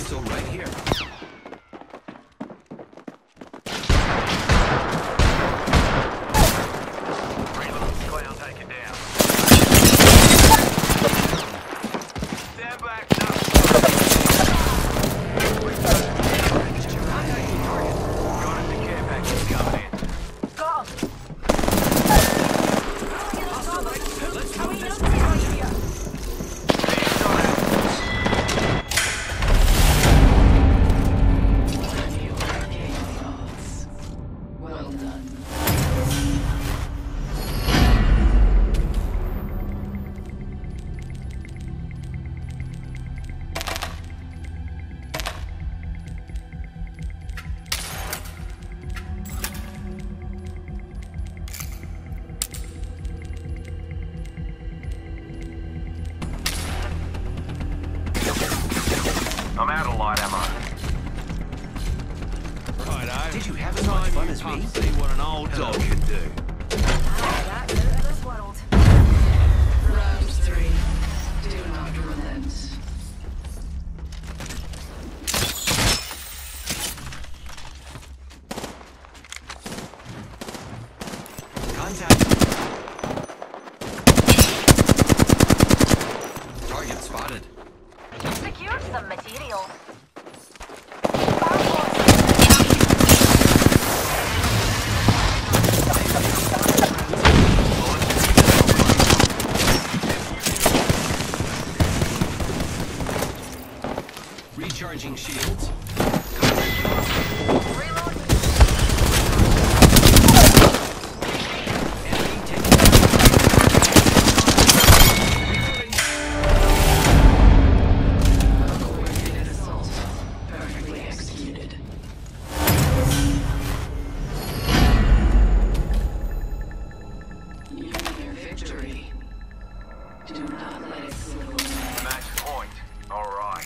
Hostile right here. Reload. Clown taken down. Stand back. No. Got it. The care package coming in. Got 'em. Let's How are move you this doing way. right here? Well done. I'm out of light ammo. Righto. Did you have as much fun as me? See what an old dog can do. That's out of this world. Round 3. Do not relent. Contact. Target spotted. Secured some material. Recharging shields. Reload. Enemy taking Coordinated assault. Perfectly executed. You near victory. Do not let it slip away. Match point. All right.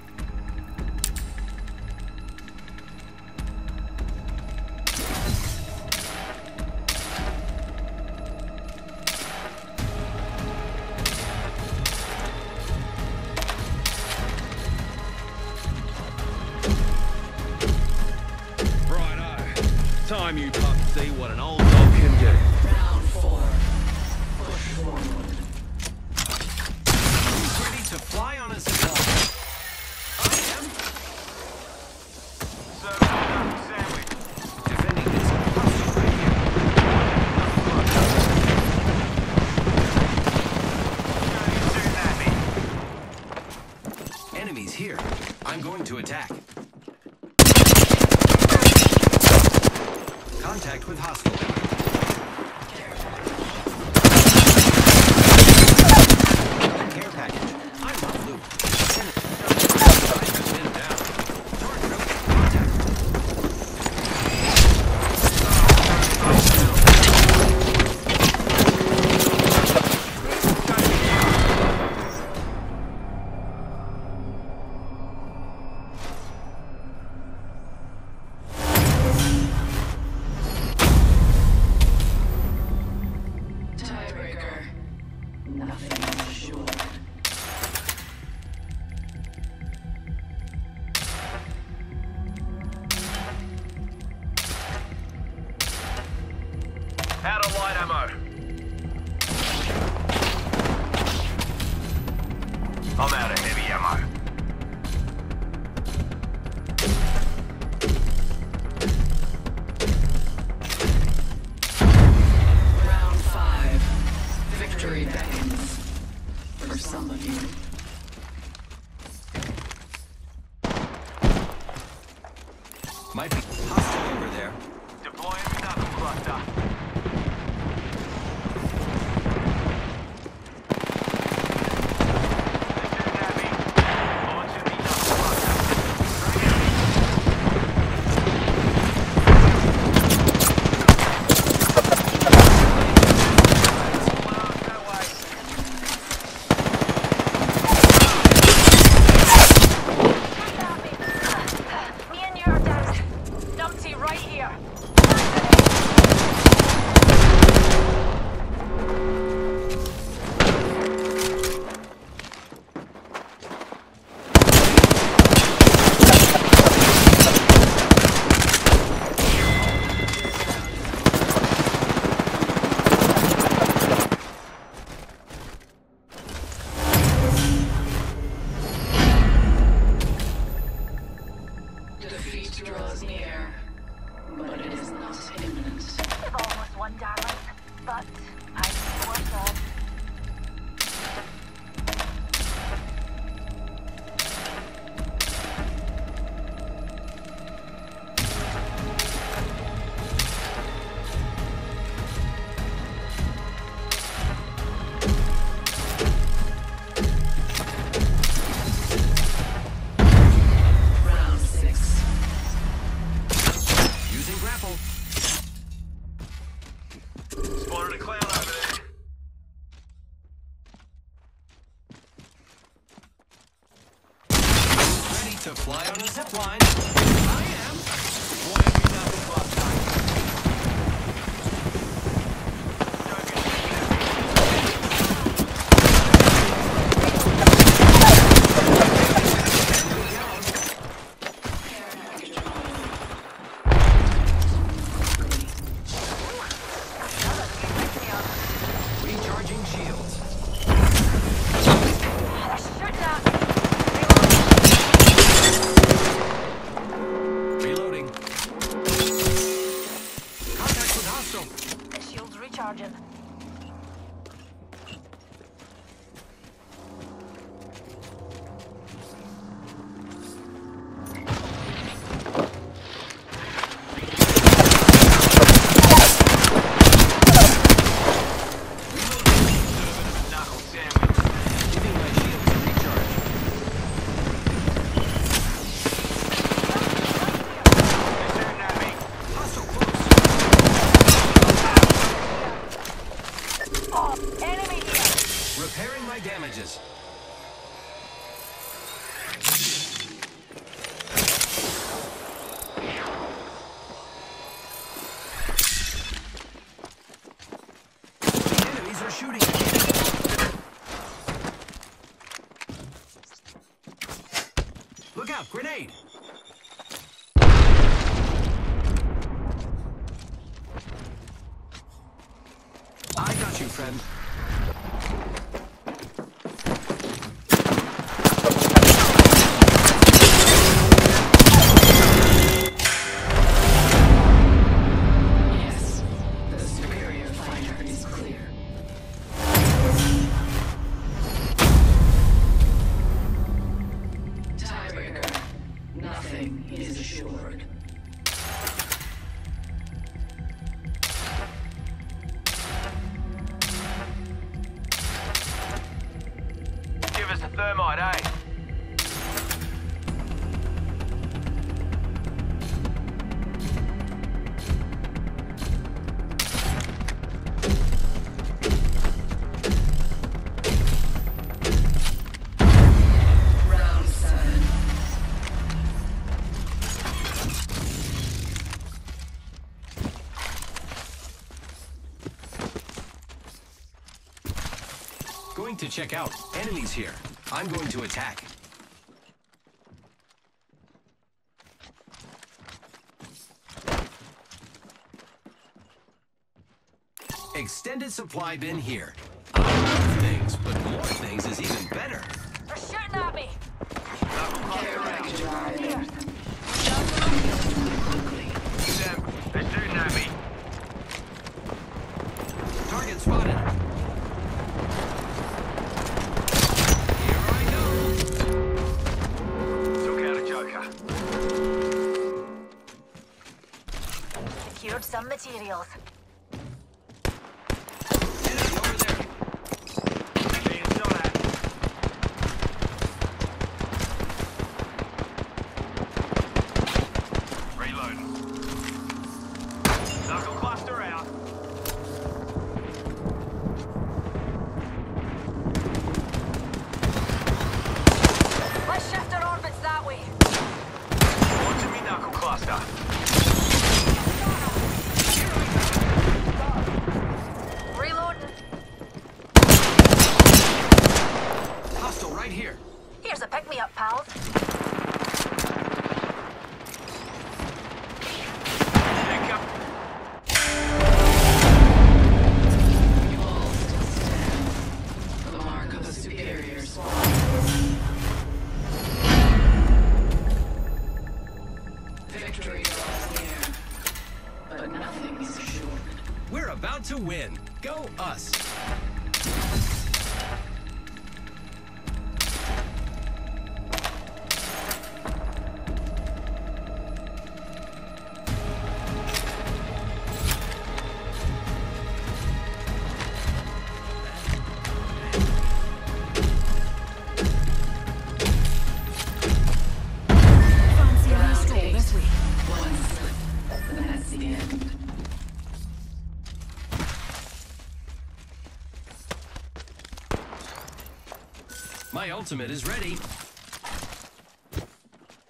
Righto. Time you pup see what an old dog can do. Round 4. Push forward. Who's ready to fly on a supply? I am. Serving up sandwich. Defending this hostile right here. Enemies here. I'm going to attack. Contact with hostile. Care package. I want loot. Pin down. Target up. Contact. Tiebreaker. Nothing assured. Out of light ammo. I'm out of heavy ammo. Round 5. Victory beckons. For some of you. Might be hostile over there. Deploying knuckle cluster. Me and you are down. Dumpty right here. to fly on a zip line. I am. Deploying new knuckle cluster. Recharging shields. They're shooting at me. Reloading. Contact with hostile. The shield's recharging. Knuckle sandwich. Giving my shields a recharge. They're shooting at me. Hostile close. Oh, enemy here. Repairing my damages. Enemies are shooting at me. Look out, grenade! I got you, friend. Yes, the superior fighter is clear. Tiebreaker. Nothing is assured. Give us a thermite, eh? Round 7. Going to check out. Enemies here. I'm going to attack. Extended supply bin here. I love things, but more things is even better. They're shooting at me. Knuckle cluster out. Here. Sam, they're shooting at me. Target spotted. Here I go. Took out a joker. Secured some materials. Enemy over there. Being shot at. Reloading. Knuckle cluster out. Let's shift our orbits that way. Watching me knuckle cluster. Reloading. Hostile right here. Here's a pick-me-up, pals. Pick up. You all still stand. The mark of a superior squad. Victory draws near, but nothing is assured. We're about to win. Go us. Fancy a Round stroll 8. this way. One slip, and that's the end. My ultimate is ready.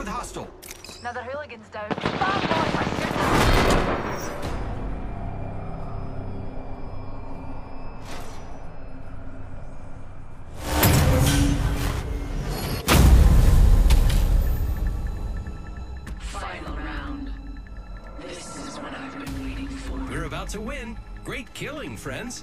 with hostile. Another hooligan's down. Bad boy, we're shooting. Final round. This is what I've been waiting for. We're about to win. Great killing, friends.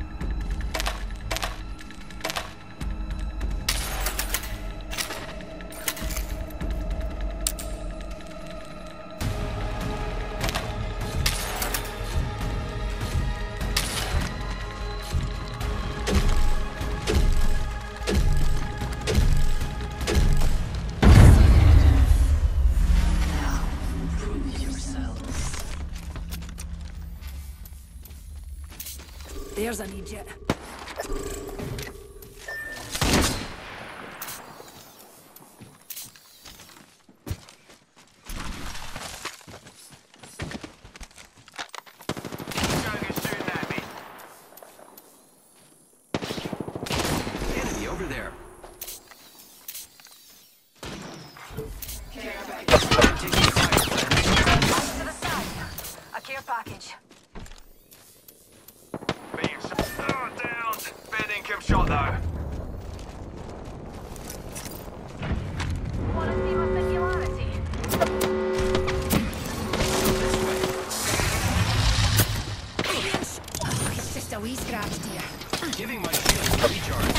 Now, prove yourselves. There's an idiot. Joker's shooting at me. Enemy over there. Care package. I'm taking fire, friends. Off to the side. A care package. Being shot. Oh, downed. Bad income shot though. Wanna see my singularity? This way. Oh, it's just a wee scratch, dear. Giving my shield a recharge.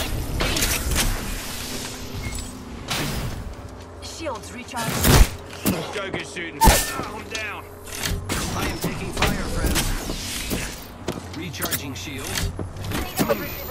Shields recharged. Joker's shooting. Oh, I'm down. I am taking fire, friends. Recharging shield. Need a